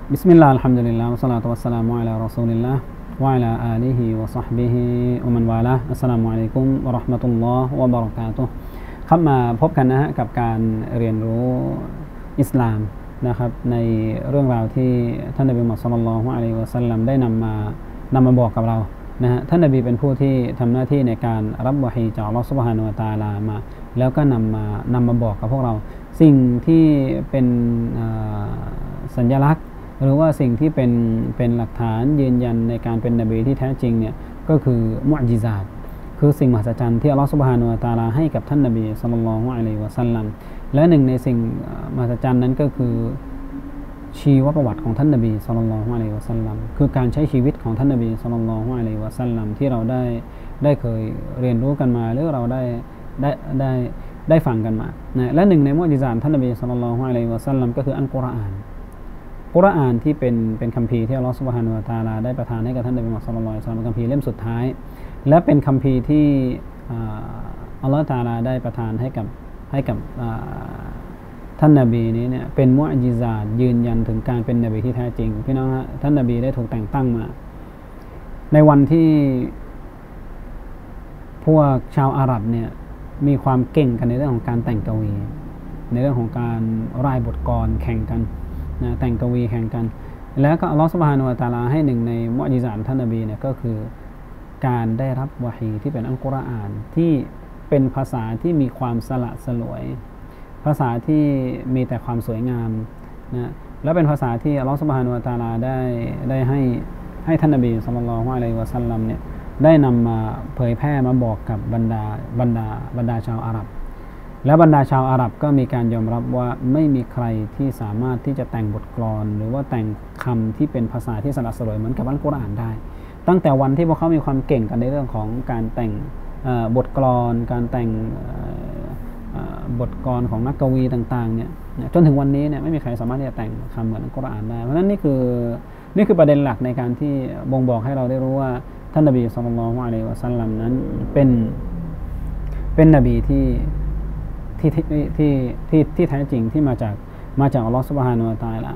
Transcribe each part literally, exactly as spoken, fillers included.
บิสมิลลาห์อัลฮัมดุลิลลาห์วัสศอลาตุวัสสลามุอะลารอซูลิลลาห์วะอะลาอาลิฮิวะศอฮบิฮิวะมันวาลาอัสสลามุอะลัยกุมวะเราะห์มะตุลลอฮ์วะบะเราะกาตุฮ์ครับมาพบกันนะฮะกับการเรียนรู้อิสลามนะครับในเรื่องราวที่ท่านนบีมุฮัมมัด ศ็อลลัลลอฮุอะลัยฮิวะซัลลัมได้นำมานำมาบอกกับเรานะฮะท่านนบีเป็นผู้ที่ทำหน้าที่ในการรับวะฮีจากอัลเลาะห์ซุบฮานะฮูวะตะอาลามาแล้วก็นำมานำมาบอกกับพวกเราสิ่งที่เป็นสัญลักษณ์หรือว่าสิ่งที่เป็นเป็นหลักฐานยืนยันในการเป็นนบีที่แท้จริงเนี่ยก็คือมุอ์ญิซาตคือสิ่งมหัศจรรย์ที่อัลเลาะห์ซุบฮานะฮูวะตะอาลาให้กับท่านนบีศ็อลลัลลอฮุอะลัยฮิวะซัลลัมและหนึ่งในสิ่งมหัศจรรย์นั้นก็คือชีวประวัติของท่านนบีศ็อลลัลลอฮุอะลัยฮิวะซัลลัมคือการใช้ชีวิตของท่านนบีศ็อลลัลลอฮุอะลัยฮิวะซัลลัมที่เราได้ได้เคยเรียนรู้กันมาหรือเราได้ได้ได้ได้ฟังกันมานะและหนึ่งในมุอ์ญิซาตท่านนบีศ็อลลัลลอฮุอะลัยฮิวะซัลลัมก็คืออัลกุรอานกุรอานที่เป็นเป็นคัมภีร์ที่อัลเลาะห์ซุบฮานะฮูวะตะอาลาได้ประทานให้กับท่านนบีมุฮัมมัด ศ็อลลัลลอฮุอะลัยฮิวะซัลลัมเป็นคัมภีร์เล่มสุดท้ายและเป็นคัมภีร์ที่อัลเลาะห์ตะอาลาได้ประทานให้กับให้กับท่านนบีนี้เนี่ยเป็นมุอ์ญิซาตยืนยันถึงการเป็นนบีที่แท้จริงพี่น้องฮะท่านนบีได้ถูกแต่งตั้งมาในวันที่พวกชาวอาหรับเนี่ยมีความเก่งกันในเรื่องของการแต่งกวีในเรื่องของการร่ายบทกลอนแข่งกันนะแต่งกวีแข่งกันแล้วก็อัลเลาะห์ซุบฮานะฮูวะตะอาลาให้หนึ่งในมุอ์ญิซาตท่านนบีเนี่ยก็คือการได้รับวะฮีที่เป็นอัลกุรอานที่เป็นภาษาที่มีความสละสลวยภาษาที่มีแต่ความสวยงามนะและเป็นภาษาที่อัลเลาะห์ซุบฮานะฮูวะตะอาลาได้ได้ให้ให้ท่านนบีศ็อลลัลลอฮุอะลัยฮิวะซัลลัมเนี่ยได้นำมาเผยแพร่มาบอกกับบรรดาบรรดาบรรดาชาวอาหรับและบรรดาชาวอาหรับก็มีการยอมรับว่าไม่มีใครที่สามารถที่จะแต่งบทกลอนหรือว่าแต่งคำที่เป็นภาษาที่สละสลวยเหมือนกับอัลกุรอานได้ตั้งแต่วันที่พวกเขามีความเก่งกันในเรื่องของการแต่งบทกลอนการแต่งบทกลอนของนักกวีต่างๆเนี่ยจนถึงวันนี้เนี่ยไม่มีใครสามารถที่จะแต่งคำเหมือนอัลกุรอานได้เพราะฉะนั้นนี่คือนี่คือประเด็นหลักในการที่บ่งบอกให้เราได้รู้ว่าท่านนบีศ็อลลัลลอฮุอะลัยฮิวะซัลลัมนั้นเป็นเป็นนบีที่ที่ที่ที่ที่ที่แท้จริงที่มาจากมาจากอัลเลาะห์ซุบฮานะฮูวะตะอาลา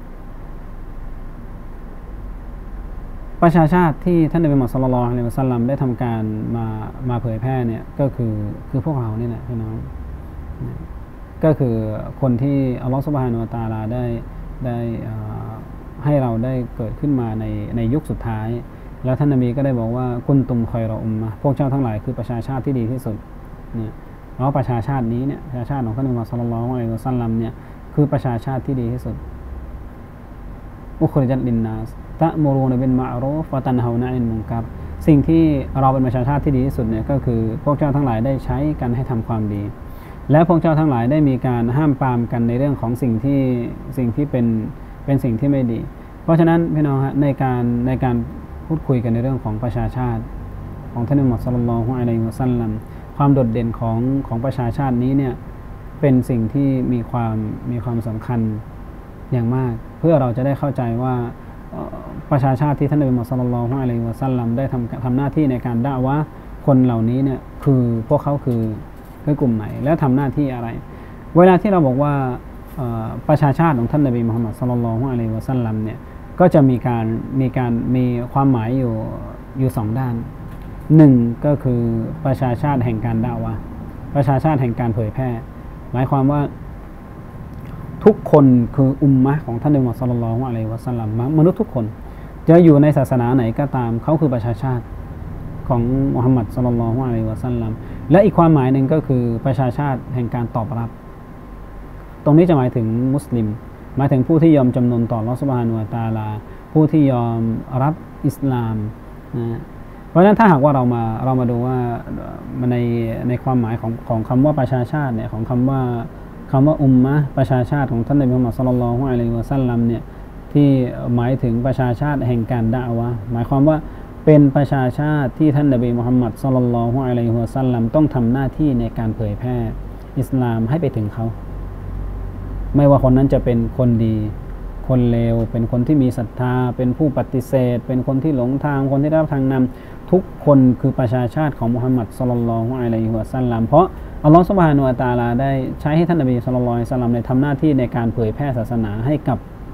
ประชาชาติที่ท่านนบีมุฮัมมัด ศ็อลลัลลอฮุอะลัยฮิวะซัลลัมได้ทำการมามาเผยแพร่เนี่ยก็คือคือพวกเรานี่แหละพี่น้องก็คือคนที่อัลเลาะห์ซุบฮานะฮูวะตะอาลาได้ได้ให้เราได้เกิดขึ้นมาในในยุคสุดท้ายแล้วท่านนบีก็ได้บอกว่ากุนตุมคอยรออุมมะพวกเจ้าทั้งหลายคือประชาชาติที่ดีที่สุดเนี่ยเพราะประชาชาตินี้เนี่ยประชาชาติของท่านนบีมุฮัมมัด ศ็อลลัลลอฮุอะลัยฮิวะซัลลัมเนี่ยคือประชาชาติที่ดีที่สุดอุคริญัตลินนัสตะมุรูนบิลมะอรูฟวะตันฮาวนะอันิลมุนกัรสิ่งที่เราเป็นประชาชาติที่ดีที่สุดเนี่ยก็คือพวกเจ้าทั้งหลายได้ใช้กันให้ทำความดีและพวกเจ้าทั้งหลายได้มีการห้ามปรามกันในเรื่องของสิ่งที่สิ่งที่เป็นเป็นสิ่งที่ไม่ดีเพราะฉะนั้นพี่น้องฮะในการในการพูดคุยกันในเรื่องของประชาชาติของท่านมุฮัมมัด ศ็อลลัลลอฮุอะลัยฮิวะซัลลัมความโดดเด่นของของประชาชาตินี้เนี่ยเป็นสิ่งที่มีความมีความสำคัญอย่างมากเพื่อเราจะได้เข้าใจว่าประชาชาติที่ท่านนบีมุฮัมมัด ศ็อลลัลลอฮุอะลัยฮิวะซัลลัมได้ทำทำหน้าที่ในการดะอวะห์คนเหล่านี้เนี่ยคือพวกเขาคือคือกลุ่มไหนและทำหน้าที่อะไรเวลาที่เราบอกว่าประชาชาติของท่านนบีมุฮัมมัด ศ็อลลัลลอฮุอะลัยฮิวะซัลลัมเนี่ยก็จะมีการมีการมีความหมายอยู่อยู่สองด้านหนึ่งก็คือประชาชาติแห่งการดะอวะห์ประชาชาติแห่งการเผยแพร่หมายความว่าทุกคนคืออุมมะห์ของท่านนบีมุฮัมมัด ศ็อลลัลลอฮุอะลัยฮิวะซัลลัมมนุษย์ทุกคนจะอยู่ในศาสนาไหนก็ตามเขาคือประชาชาติของมุฮัมมัด ศ็อลลัลลอฮุอะลัยฮิวะซัลลัมและอีกความหมายหนึ่งก็คือประชาชาติแห่งการตอบรับตรงนี้จะหมายถึงมุสลิมหมายถึงผู้ที่ยอมจำนนต่ออัลเลาะห์ซุบฮานะฮูวะตะอาลาผู้ที่ยอมรับอิสลามนะเพราะฉะนั้นถ้าหากว่าเรามาเรามาดูว่าในในความหมายของของคำว่าประชาชาติเนี่ยของคำว่าคำว่าอุมมะห์ประชาชาติของท่านนบีมุฮัมมัด ศ็อลลัลลอฮุอะลัยฮิวะซัลลัมเนี่ยที่หมายถึงประชาชาติแห่งการดะอวะห์หมายความว่าเป็นประชาชาติที่ท่านนบีมุฮัมมัด ศ็อลลัลลอฮุอะลัยฮิวะซัลลัมต้องทำหน้าที่ในการเผยแพร่อิสลามให้ไปถึงเขาไม่ว่าคนนั้นจะเป็นคนดีคนเลวเป็นคนที่มีศรัทธาเป็นผู้ปฏิเสธเป็นคนที่หลงทางคนที่ได้รับทางนำทุกคนคือประชาชาติของมุฮัมมัด ศ็อลลัลลอฮุอะลัยฮิวะซัลลัมเพราะอัลเลาะห์ซุบฮานะฮูวะตะอาลาได้ใช้ให้ท่านนบี ศ็อลลัลลอฮุอะลัยฮิวะซัลลัมได้ทำหน้าที่ในการเผยแพร่ศาสนาให้กับ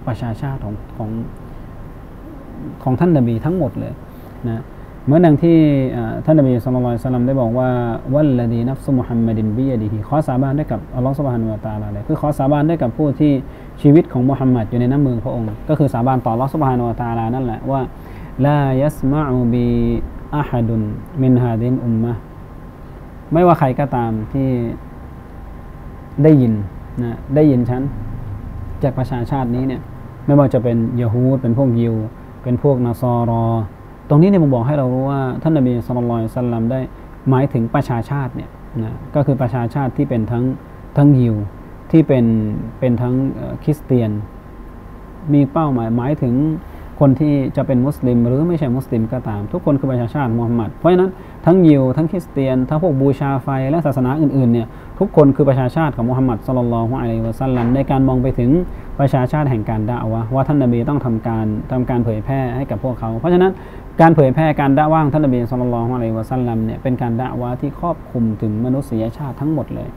ประชาชาติของของของท่านนบีทั้งหมดเลยนะเหมือนดังที่ท่านนบีศ็อลลัลลอฮุอะลัยฮิวะซัลลัมได้บอกว่าวัลลดีนัฟซุมุฮัมมัดินบิยะดิฮิขอสาบานด้วยกับอัลเลาะห์ซุบฮานะฮูวะตะอาลาเลยคือขอสาบานด้วยกับผู้ที่ชีวิตของมุฮัมมัดอยู่ในน้ำมือพระองค์ก็คือสาบานต่ออัลเลาะห์ซุบฮานะฮูวะตะอาลานั่นแหละว่าลายัสมะอุบิอะฮัดุนมินฮาดิลอุมมะห์ไม่ว่าใครก็ตามที่ได้ยินนะได้ยินฉันจากประชาชาตินี้เนี่ยไม่ว่าจะเป็นยะฮูดเป็นพวกยิวเป็นพวกนสรอตรงนี้เนี่ยผมบอกให้เรารู้ว่าท่านนบีศ็อลลัลลอฮุอะลัยฮิวะซัลลัมได้หมายถึงประชาชาติเนี่ยนะก็คือประชาชาติที่เป็นทั้งทั้งยิวที่เป็นเป็นทั้งคริสเตียนมีเป้าหมายหมายถึงคนที่จะเป็นมุสลิมหรือไม่ใช่มุสลิมก็ตามทุกคนคือประชาชาติมุฮัมมัดเพราะฉะนั้นทั้งยิวทั้งคริสเตียนทั้งพวกบูชาไฟและศาสนาอื่นๆเนี่ยทุกคนคือประชาชาติของมุฮัมมัดศ็อลลัลลอฮุอะลัยฮิวะซัลลัมในการมองไปถึงประชาชาติแห่งการดะอวะห์ว่าท่านนบีต้องทำการทำการเผยแพร่ให้กับพวกเขาเพราะฉะนั้นการเผยแพร่การดะอวะห์ท่านนบีศ็อลลัลลอฮุอะลัยฮิวะซัลลัมเนี่ยเป็นการดะอวะห์ที่ครอบคลุมถึงมนุษยชาติทั้งหมดเลย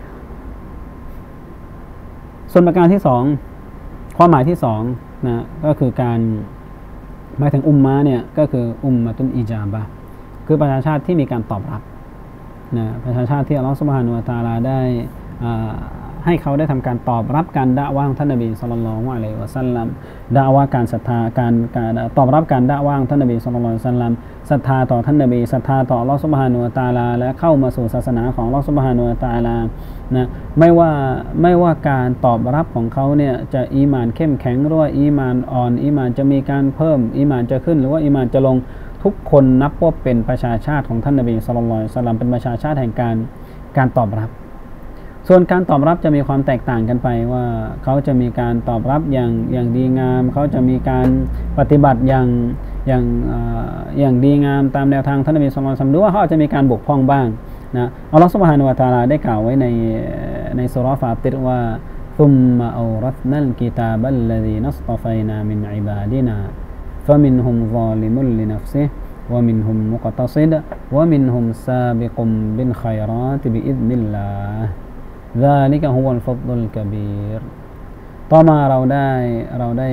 ส่วนประการที่สองความหมายที่สองนะก็คือการหมายถึงอุมมะเนี่ยก็คืออุมมะตุนอิจาบะห์คือประชาชาติที่มีการตอบรับนะประชาชาติที่อัลเลาะห์ซุบฮานะฮูวะตะอาลาได้ให้เขาได้ทำการตอบรับการดะอวะห์ของท่านนบีศ็อลลัลลอฮุอะลัยฮิวะซัลลัมดะอวะห์การศรัทธาการการตอบรับการดะอวะห์ของท่านนบีศ็อลลัลลอฮุอะลัยฮิวะซัลลัมศรัทธาต่อท่านนบีศรัทธาต่ออัลเลาะห์ซุบฮานะฮูวะตะอาลาและเข้ามาสู่ศาสนาของอัลเลาะห์ซุบฮานะฮูวะตะอาลานะไม่ว่าไม่ว่าการตอบรับของเขาเนี่ยจะอีหม่านเข้มแข็งหรือว่าอีหม่านอ่อนอีหม่านจะมีการเพิ่มอีหม่านจะขึ้นหรือว่าอีหม่านจะลงทุกคนนับว่าเป็นประชาชาติของท่านนบีศ็อลลัลลอฮุอะลัยฮิวะซัลลัมเป็นประชาชาติแห่งการการตอบรับส่วนการตอบรับจะมีความแตกต่างกันไปว่าเขาจะมีการตอบรับอย่างอย่างดีงามเขาจะมีการปฏิบัติอย่างอย่างอย่างดีงามตามแนวทางท่านนบีศ็อลลัลลอฮุอะลัยฮิวะซัลลัมหรือว่าเขาอาจจะมีการบกพร่องบ้างนะอัลเลาะห์ซุบฮานะฮูวะตะอาลาได้กล่าวไว้ในในซูเราะห์ฟาติรว่าซุมมะเอารัษนัลกิตาบัลลซีนัสฏอฟัยนามินอิบาดินาฟะมินฮุมซอลิมุลลินัฟซิฮิวะมินฮุมมุกตะซิดวะมินฮุมซาบิกุมบิลค็อยรอตบิอิซนิลลาห์ذلك هو الفضل الكبير ต่อมาเราได้เราได้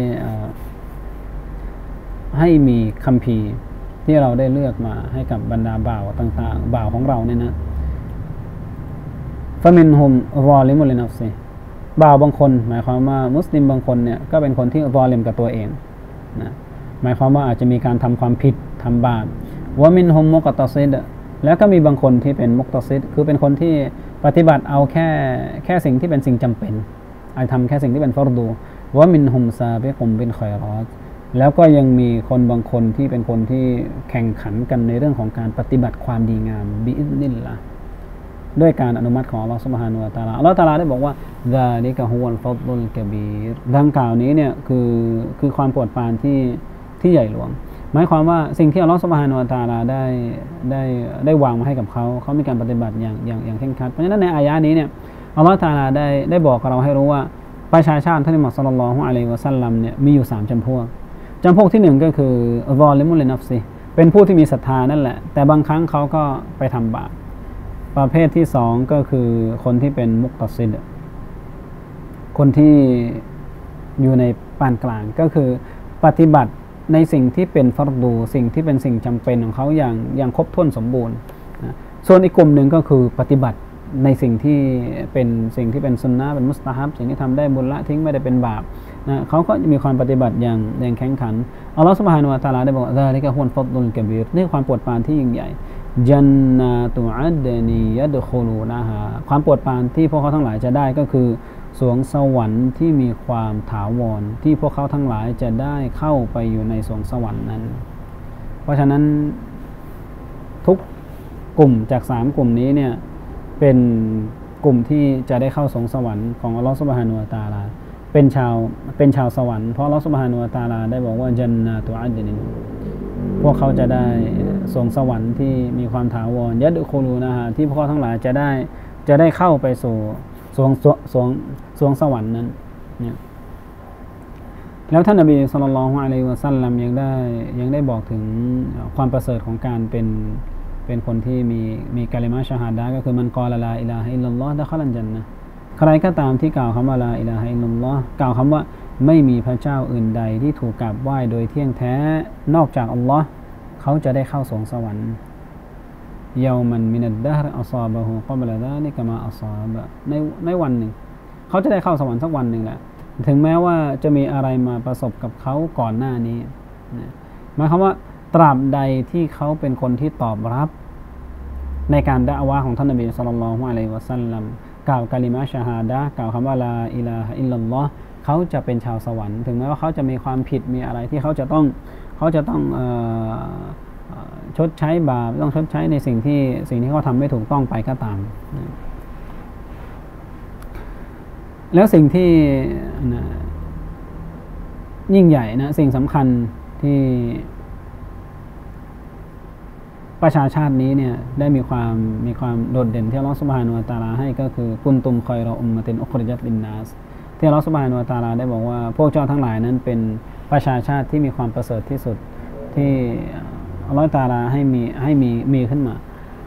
ให้มีคัมภีร์ที่เราได้เลือกมาให้กับบรรดาบ่าวต่างๆบ่าวของเราเนี่ยนะฟะมินฮุมซอลิมุลลินัฟซิบ่าวบางคนหมายความว่ามุสลิมบางคนเนี่ยก็เป็นคนที่ซอลิมกับตัวเองนะหมายความว่าอาจจะมีการทำความผิดทำบาปวะมินฮุมมุกตะซิดแล้วก็มีบางคนที่เป็นมุกตะซิดคือเป็นคนที่ปฏิบัติเอาแค่แค่สิ่งที่เป็นสิ่งจำเป็นไอ้ทำแค่สิ่งที่เป็นฟารดูว่ามินฮุมซาบิกุมบินค็อยรอตแล้วก็ยังมีคนบางคนที่เป็นคนที่แข่งขันกันในเรื่องของการปฏิบัติความดีงามบิอิซนิลลาห์ด้วยการอนุมัติของอัลเลาะห์ซุบฮานะฮูวะตะอาลาอัลเลาะห์ตะอาลาได้บอกว่าซาลิกะฮุวัลฟัฎลุลกะบีรดังกล่าวนี้เนี่ยคือคือความโปรดปรานที่ที่ใหญ่หลวงหมายความว่าสิ่งที่อัลเลาะห์ซุบฮานะฮูวะตะอาลาได้ได้ได้วางมาให้กับเขาเขามีการปฏิบัติอย่างอย่างอย่างเคร่งครัดเพราะฉะนั้นในอายะห์นี้เนี่ยอัลเลาะห์ตะอาลาได้ได้บอกกับเราให้รู้ว่าประชาชาติท่านมุฮัมมัดศ็อลลัลลอฮุอะลัยฮิวะซัลลัมเนี่ยมีอยู่สามจำพวกจำพวกที่หนึ่งก็คือซอลิมุลลินัฟซิเป็นผู้ที่มีศรัทธานั่นแหละแต่บางครั้งเขาก็ไปทำบาปประเภทที่สองก็คือคนที่เป็นมุกตะซิดคนที่อยู่ในปานกลางก็คือปฏิบัติในสิ่งที่เป็นฟัรดูสิ่งที่เป็นสิ่งจำเป็นของเขาอย่างอย่างครบถ้วนสมบูรณ์นะส่วนอีกกลุ่มหนึ่งก็คือปฏิบัติในสิ่งที่เป็นสิ่งที่เป็นซุนนะห์เป็นมุสตะฮับสิ่งที่ทำได้บุญละทิ้งไม่ได้เป็นบาปนะเขาก็มีความปฏิบัติอย่างอย่างแข็งขันอัลเลาะห์ซุบฮานะฮูวะตะอาลาได้บอกว่าซาลิกะฮุวัลฟัฎลุลกะบีรนี่ความโปรดปรานที่ยิ่งใหญ่จันนาตุอัดนียัดคุลูนะฮาความโปรดปรานที่พวกเขาทั้งหลายจะได้ก็คือสวงสวรรค์ที่มีความถาวรที่พวกเขาทั้งหลายจะได้เข้าไปอยู่ในสวงสวรรค์นั้นเพราะฉะนั้นทุกกลุ่มจากสามกลุ่มนี้เนี่ยเป็นกลุ่มที่จะได้เข้าสวงสวรรค์ของอัลเลาะห์ซุบฮานะฮูวะตะอาลาเป็นชาวเป็นชาวสวรรค์เพราะอัลเลาะห์ซุบฮานะฮูวะตะอาลาได้บอกว่าจันนาตุอัดนีพวกเขาจะได้สวงสวรรค์ที่มีความถาวรยัดคุลูนะฮะที่พวกเขาทั้งหลายจะได้จะได้เข้าไปสู่สวงสวงสวงสวงสวรรค์นั้นเนี่ยแล้วท่านนบีศ็อลลัลลอฮุอะลัยฮิวะซัลลัมยังได้ยังได้บอกถึงความประเสริฐของการเป็นเป็นคนที่มีมีกะลิมะฮ์ชะฮาดะห์ก็คือมันกอละลาอิลาฮะอิลลัลลอฮ์ดะคอลันญันนะห์ใครก็ตามที่กล่าวคำว่าลาอิลาฮะอิลลัลลอฮ์กล่าวคำว่าไม่มีพระเจ้าอื่นใดที่ถูกกราบไหว้โดยเที่ยงแท้นอกจากอัลลอฮ์เขาจะได้เข้าสวงสวรรค์ยามันมินัดดะฮรอัศาบะฮูกับละซาลิกะมาอัศาบะในในวันหนึ่งเขาจะได้เข้าสวรรค์สักวันหนึ่งแหละถึงแม้ว่าจะมีอะไรมาประสบกับเขาก่อนหน้านี้นะหมายความว่าตราบใดที่เขาเป็นคนที่ตอบรับในการดะอ์วะห์ของท่านนบีศ็อลลัลลอฮุอะลัยฮิวะซัลลัมกล่าวกะลิมะฮ์ชะฮาดะห์กล่าวคำว่าลาอิลาฮะอิลลัลลอฮ์เขาจะเป็นชาวสวรรค์ถึงแม้ว่าเขาจะมีความผิดมีอะไรที่เขาจะต้องเขาจะต้องเอ่อชดใช้บาปต้องชดใช้ในสิ่งที่สิ่งที่เขาทำไม่ถูกต้องไปก็ตามแล้วสิ่งที่ยิ่งใหญ่นะสิ่งสำคัญที่ประชาชาตินี้เนี่ยได้มีความมีความโดดเด่นที่อัลเลาะห์ซุบฮานะฮูวะตะอาลาให้ก็คือกุนตุมคอยรออุมมะตินอุคริญัตลินนัสที่อัลเลาะห์ซุบฮานะฮูวะตะอาลาได้บอกว่าพวกเจ้าทั้งหลายนั้นเป็นประชาชาติที่มีความประเสริฐที่สุดที่อัลเลาะห์ตะอาลาให้มีให้มีมีขึ้นมา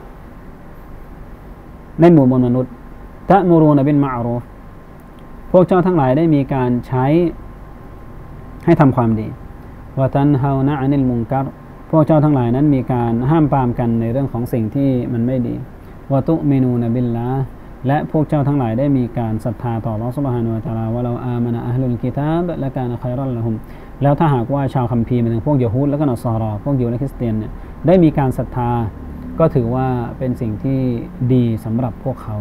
ในหมู่มวลมนุษย์ตะมูรูนบิลมะอ์รูฟพวกเจ้าทั้งหลายได้มีการใช้ให้ทำความดีวะตันฮาวนะอานิลมุนกัรพวกเจ้าทั้งหลายนั้นมีการห้ามปรามกันในเรื่องของสิ่งที่มันไม่ดีวะตุมินูนบิลลาห์และพวกเจ้าทั้งหลายได้มีการศรัทธาต่ออัลเลาะห์ซุบฮานะฮูวะตะอาลาว่าเราอามะนะอะห์ลุลกิตาบละกานะค็อยรัลละฮุมแล้วถ้าหากว่าชาวคัมภีร์หมายถึงพวกยิวฮูดและก็นอศอรอพวกยิวและคริสเตียนเนี่ยได้มีการศรัทธาก็ถือว่าเป็นสิ่งที่ดีสำหรับพวกเขา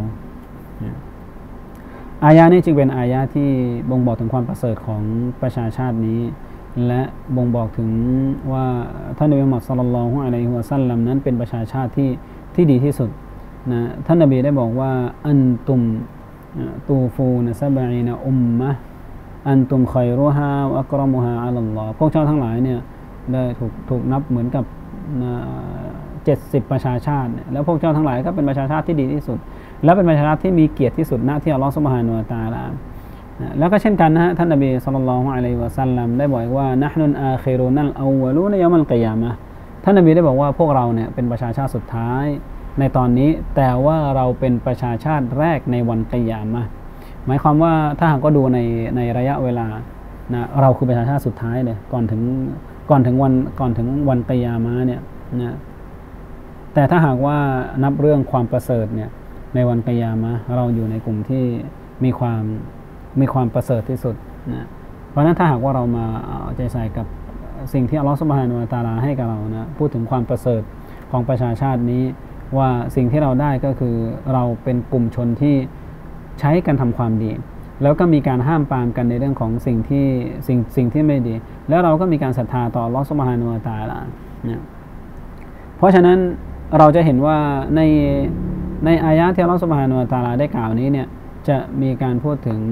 อายะนี้จึงเป็นอายะที่บ่งบอกถึงความประเสริฐของประชาชาตินี้และบ่งบอกถึงว่าท่านนบีมุฮัมมัดศ็อลลัลลอฮุอะลัยฮิวะซัลลัมนั้นเป็นประชาชาติที่ที่ดีที่สุดนะท่านนบีได้บอกว่าอันตุมตูฟูนะซะบะอีนะอุมมะอันตุมค็อยรุฮาวะอักรอมุฮาอะลัลลอฮ์พวกเจ้าทั้งหลายเนี่ยได้ถูกถูกนับเหมือนกับเจ็ดสิบประชาชาติแล้วพวกเจ้าทั้งหลายก็เป็นประชาชาติที่ดีที่สุดและเป็นประชาชาติที่มีเกียรติที่สุดณที่อัลเลาะห์ซุบฮานะฮูวะตะอาลาแล้วก็เช่นกันนะฮะท่านนบีศ็อลลัลลอฮุอะลัยฮิวะซัลลัมได้บอกว่านะห์นุนอาคิรุนัลอวัลูนยอมัลกิยามะห์ท่านนบีได้บอกว่าพวกเราเนี่ยเป็นประชาชาติสุดท้ายในตอนนี้แต่ว่าเราเป็นประชาชาติแรกในวันกิยามะห์หมายความว่าถ้าหากก็ดูในในระยะเวลานะเราคือประชาชาติสุดท้ายเลยก่อนถึงก่อนถึงวันก่อนถึงวันกิยามะห์เนี่ยนะแต่ถ้าหากว่านับเรื่องความประเสริฐเนี่ยในวันกิยามะห์เราอยู่ในกลุ่มที่มีความมีความประเสริฐที่สุดนะเพราะฉะนั้นถ้าหากว่าเรามาเอาใจใส่กับสิ่งที่อัลเลาะห์ซุบฮานะฮูวะตะอาลาให้กับเรานะพูดถึงความประเสริฐของประชาชาตินี้ว่าสิ่งที่เราได้ก็คือเราเป็นกลุ่มชนที่ใช้กันทำความดีแล้วก็มีการห้ามปรามกันในเรื่องของสิ่งที่สิ่งสิ่งที่ไม่ดีแล้วเราก็มีการศรัทธาต่ออัลเลาะห์ซุบฮานะฮูวะตะอาลานะเพราะฉะนั้นเราจะเห็นว่าในในอายะห์ที่อัลเลาะห์ซุบฮานะฮูวะตะอาลาได้กล่าวนี้เนี่ยจะมีการพูดถึง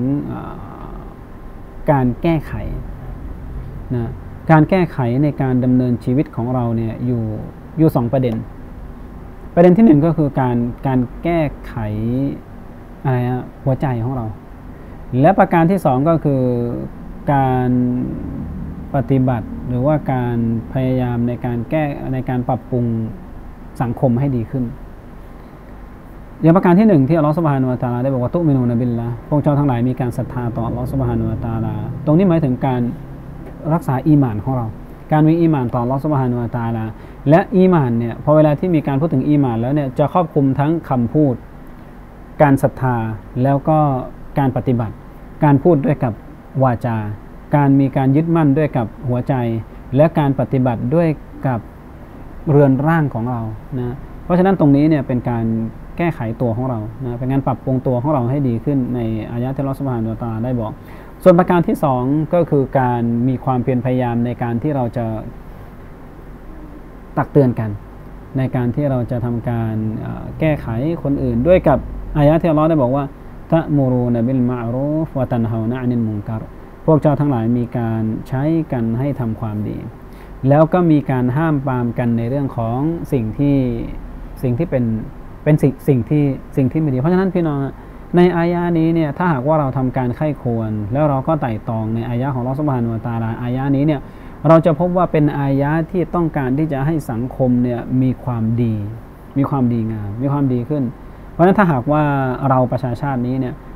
การแก้ไขนะการแก้ไขในการดำเนินชีวิตของเราเนี่ยอยู่อยู่สองประเด็นประเด็นที่หนึ่งก็คือการการแก้ไขอะไรฮะหัวใจของเราและประการที่สองก็คือการปฏิบัติหรือว่าการพยายามในการแก้ในการปรับปรุงสังคมให้ดีขึ้นอย่างประการที่หนึ่งที่อัลเลาะห์ซุบฮานะฮูวะตะอาลาได้บอกว่าตุมินูนบิลลาห์พวกเจ้าทั้งหลายมีการศรัทธาต่ออัลเลาะห์ซุบฮานะฮูวะตะอาลาตรงนี้หมายถึงการรักษาอีหม่านของเราการมีอีหม่านต่ออัลเลาะห์ซุบฮานะฮูวะตะอาลาและอีหม่านเนี่ยพอเวลาที่มีการพูดถึงอีหม่านแล้วเนี่ยจะครอบคลุมทั้งคำพูดการศรัทธาแล้วก็การปฏิบัติการพูดด้วยกับวาจาการมีการยึดมั่นด้วยกับหัวใจและการปฏิบัติด้วยกับเรือนร่างของเรานะเพราะฉะนั้นตรงนี้เนี่ยเป็นการแก้ไขตัวของเรานะเป็นการปรับปรุงตัวของเราให้ดีขึ้นในอายะห์ที่อัลเลาะห์ซุบฮานะฮูวะตะอาลาได้บอกส่วนประการที่สองก็คือการมีความเพียรพยายามในการที่เราจะตักเตือนกันในการที่เราจะทำการแก้ไขคนอื่นด้วยกับอายะห์ที่อัลเลาะห์ได้บอกว่าตะมูรูนบิลมะอ์รูฟวะตันฮาวนะอานิลมุนกัรพวกเจ้าทั้งหลายมีการใช้กันให้ทำความดีแล้วก็มีการห้ามปรามกันในเรื่องของสิ่งที่สิ่งที่เป็นเป็นสิ่งสิ่งที่สิ่งที่ไม่ดีเพราะฉะนั้นพี่น้องในอายะห์นี้เนี่ยถ้าหากว่าเราทำการไข้ควรแล้วเราก็ไต่ตองในอายะห์ของอัลเลาะห์ซุบฮานะฮูวะตะอาลาอายะห์นี้เนี่ยเราจะพบว่าเป็นอายะห์ที่ต้องการที่จะให้สังคมเนี่ยมีความดีมีความดีงามมีความดีขึ้นเพราะฉะนั้นถ้าหากว่าเราประชาชาตินี้เนี่ย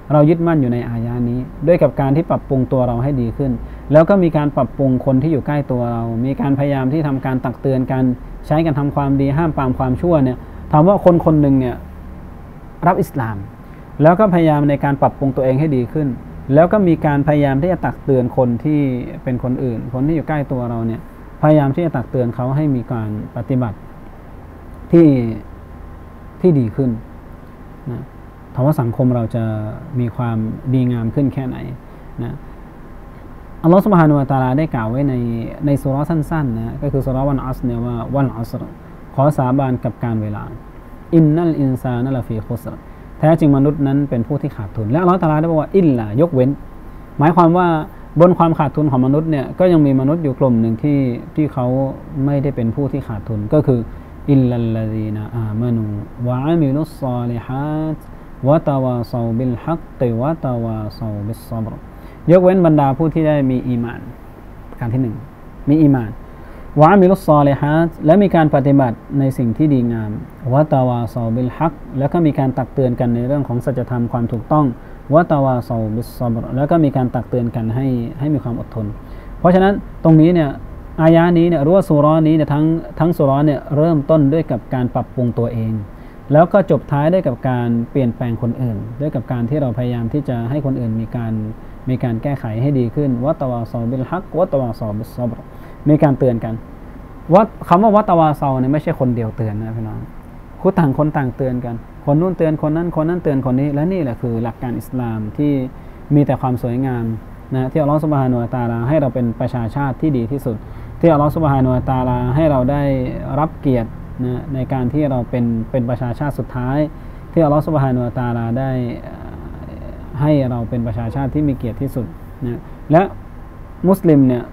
เรายึดมั่นอยู่ในอายะนี้ด้วยกับการที่ปรับปรุงตัวเราให้ดีขึ้นแล้วก็มีการปรับปรุงคนที่อยู่ใกล้ตัวเรามีการพยายามที่ทำการตักเตือนกันใช้กันทำความดีห้ามปรามความชั่วเนี่ยถามว่าคนคนหนึ่งเนี่ยรับอิสลามแล้วก็พยายามในการปรับปรุงตัวเองให้ดีขึ้นแล้วก็มีการพยายามที่จะตักเตือนคนที่เป็นคนอื่นคนที่อยู่ใกล้ตัวเราเนี่ยพยายามที่จะตักเตือนเขาให้มีการปฏิบัติที่ที่ดีขึ้นนะถามว่าสังคมเราจะมีความดีงามขึ้นแค่ไหนนะอัลลอฮฺซุบฮานะฮูวะตะอาลาได้กล่าวไว้ในในซูเราะห์สั้นๆนะก็คือซูเราะห์วันอัศรเนี่ยว่าวันอัศรขอสาบานกับการเวลาอินนัลอินซานะละฟีคุสรแท้จริงมนุษย์นั้นเป็นผู้ที่ขาดทุนและอัลเลาะห์ตะอาลาได้บอกว่าอิลลายกเว้นหมายความว่าบนความขาดทุนของมนุษย์เนี่ยก็ยังมีมนุษย์อยู่กลุ่มหนึ่งที่ที่เขาไม่ได้เป็นผู้ที่ขาดทุนก็คืออิลลัลลซีนาอามานูวะอะมิลุศศอลิฮาตวะตะวาซอบิลฮักติวะตะวาซอบิศศอบรยกเว้นบรรดาผู้ที่ได้มีอีหม่านการที่หนึ่งมีอีหม่านวะอะมิลุศศอลิฮาตและมีการปฏิบัติในสิ่งที่ดีงามวะตะวาซอบิลฮักแล้วก็มีการตักเตือนกันในเรื่องของสัจธรรมความถูกต้องวะตะวาซอบิศศอบรแล้วก็มีการตักเตือนกันให้ให้มีความอดทนเพราะฉะนั้นตรงนี้เนี่ยอายะนี้เนี่ยรู้ว่าซูเราะห์นี้เนี่ยทั้งทั้งซูเราะห์เนี่ยเริ่มต้นด้วยกับการปรับปรุงตัวเองแล้วก็จบท้ายด้วยกับการเปลี่ยนแปลงคนอื่นด้วยกับการที่เราพยายามที่จะให้คนอื่นมีการมีการแก้ไขให้ดีขึ้นวะตะวาซอบิลฮักวะตะวาซอบิศศอบรมีการเตือนกันว่าคำว่าวะตะวาซอเนี่ยไม่ใช่คนเดียวเตือนนะพี่น้องคู่ต่างคนต่างเตือนกันคนนู้นเตือนคนนั้นคนนั้นเตือนคนนี้และนี่แหละคือหลักการอิสลามที่มีแต่ความสวยงามนะที่อัลเลาะห์ซุบฮานะฮูวะตะอาลาให้เราเป็นประชาชาติที่ดีที่สุดที่อัลเลาะห์ซุบฮานะฮูวะตะอาลาให้เราได้รับเกียรตินะในการที่เราเป็นเป็นประชาชาติสุดท้ายที่อัลเลาะห์ซุบฮานะฮูวะตะอาลาได้ให้เราเป็นประชาชาติที่มีเกียรติที่สุดนะและมุสลิมเนี่ย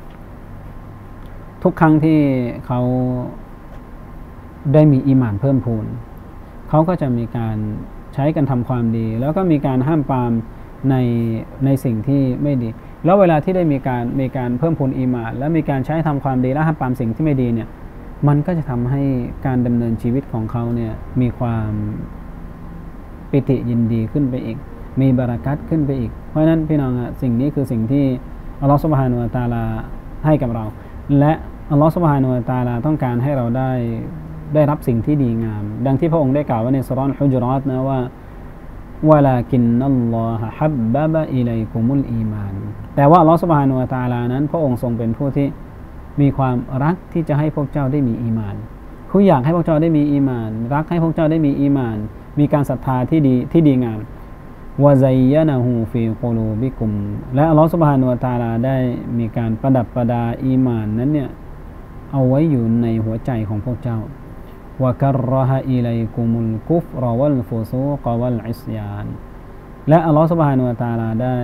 ทุกครั้งที่เขาได้มีอีหม่านเพิ่มพูนเขาก็จะมีการใช้กันทำความดีแล้วก็มีการห้ามปรามในในสิ่งที่ไม่ดีแล้วเวลาที่ได้มีการมีการเพิ่มพูนอีหม่านและมีการใช้ทำความดีและห้ามปรามสิ่งที่ไม่ดีเนี่ยมันก็จะทำให้การดำเนินชีวิตของเขาเนี่ยมีความปิติยินดีขึ้นไปอีกมีบารักัตขึ้นไปอีกเพราะฉะนั้นพี่น้องอะสิ่งนี้คือสิ่งที่อัลเลาะห์ซุบฮานะฮูวะตะอาลาให้กับเราและอัลเลาะห์ซุบฮานะฮูวะตะอาลาต้องการให้เราได้ได้รับสิ่งที่ดีงามดังที่พระองค์ได้กล่าวไว้ในซูเราะห์ฮุญเราะห์นะว่าวะลากินนัลลอฮะฮับบะบะอิลัยกุมุลอีมานแต่ว่าอัลเลาะห์ซุบฮานะฮูวะตะอาลานั้นพระองค์ทรงเป็นผู้ที่มีความรักที่จะให้พวกเจ้าได้มีอีมานผู้อยากให้พวกเจ้าได้มีอีมานรักให้พวกเจ้าได้มีอีมานมีการศรัทธาที่ดีที่ดีงามวะซัยยะนะฮูฟีกุลูบิกุมและอัลเลาะห์ซุบฮานะฮูวะตะอาลาได้มีการประดับประดาอีมานนั้นเนี่ยเอาไว้อยู่ในหัวใจของพวกเจ้าวะกัรเราะฮะอิลัยกุมุลกุฟรวัลฟุซูกวัลอิศยานและอัลเลาะห์ซุบฮานะฮูวะตะอาลาได้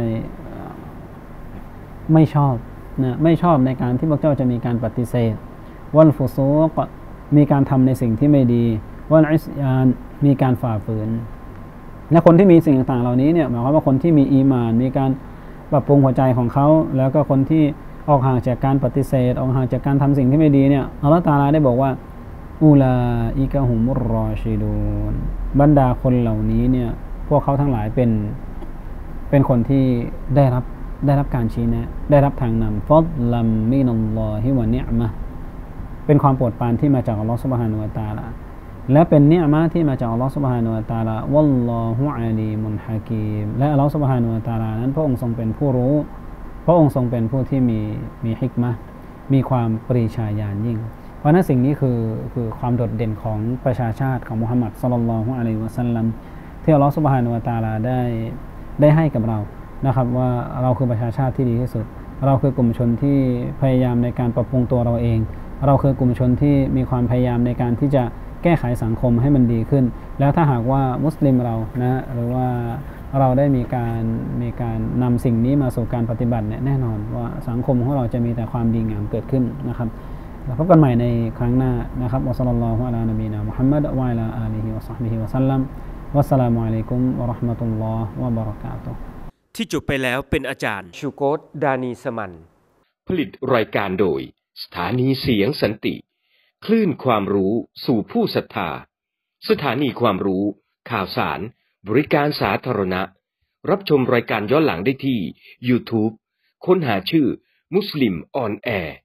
ไม่ชอบนะไม่ชอบในการที่พวกเจ้าจะมีการปฏิเสธวัลฟุซูกมีการทำในสิ่งที่ไม่ดีวัลอิศยานมีการฝ่าฝืนและคนที่มีสิ่งต่างๆเหล่านี้เนี่ยหมายความว่าคนที่มีอีหม่านมีการปรับปรุงหัวใจของเขาแล้วก็คนที่ออกห่างจากการปฏิเสธออกห่างจากการทำสิ่งที่ไม่ดีเนี่ยอัลเลาะห์ตะอาลาได้บอกว่าอูลาอิกะฮุมุรรอชิดูนบรรดาคนเหล่านี้เนี่ยพวกเขาทั้งหลายเป็นเป็นคนที่ได้รับได้รับการชี้แนะได้รับทางนำฟัดลัมมินัลลอฮิวะนิอ์มะห์เป็นความโปรดปรานที่มาจากอัลเลาะห์ซุบฮานะฮูวะตะอาลาและเป็นนิอ์มะห์ที่มาจากอัลเลาะห์ซุบฮานะฮูวะตะอาลาวัลลอฮุอะลีมุนฮะกีมและอัลเลาะห์ซุบฮานะฮูวะตะอาลานั้นพระองค์ทรงเป็นผู้รู้พระองค์ทรงเป็นผู้ที่มีมีฮิกมะห์มีความปรีชาญาณยิ่งเพราะนั้นสิ่งนี้คือคือความโดดเด่นของประชาชาติของมุฮัมมัดศ็อลลัลลอฮุอะลัยฮิวะซัลลัมที่อัลเลาะห์ซุบฮานะฮูวะตะอาลาได้ได้ให้กับเรานะครับว่าเราคือประชาชาติที่ดีที่สุดเราคือกลุ่มชนที่พยายามในการปรับปรุงตัวเราเองเราคือกลุ่มชนที่มีความพยายามในการที่จะแก้ไขสังคมให้มันดีขึ้นแล้วถ้าหากว่ามุสลิมเรานะหรือว่าเราได้มีการมีการนำสิ่งนี้มาสู่การปฏิบัติเนี่ยแน่นอนว่าสังคมของเราจะมีแต่ความดีงามเกิดขึ้นนะครับแล้วพบกันใหม่ในครั้งหน้านะครับวะศ็อลลัลลอฮุอะลานบีนามุฮัมมัดวะอะลาอาลิฮิวะศอฮบิฮิวะซัลลัมวัสสลามุอะลัยกุมวะเราะห์มะตุลลอฮ์วะบะเราะกาตุฮ์ที่จบไปแล้วเป็นอาจารย์ชูโกตดานีสมันผลิตรายการโดยสถานีเสียงสันติคลื่นความรู้สู่ผู้ศรัทธาสถานีความรู้ข่าวสารบริการสาธารณะรับชมรายการย้อนหลังได้ที่ YouTube ค้นหาชื่อมุสลิมออนแอร์